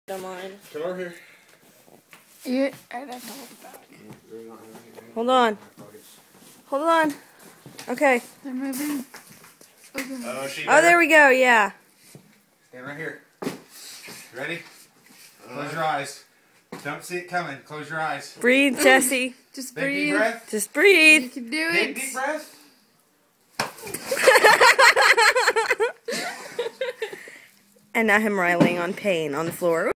Don't mind. Come over here. Yeah, I'd have to hold it back. Hold on. Hold on. Okay. They're moving. Okay. Oh, there we go. Yeah. Stand right here. You ready? Close your eyes. Don't see it coming. Close your eyes. Breathe, Jesse. Just Big breathe. deep breath. Just breathe. You can do Big it. deep breath. And now him riling on pain on the floor.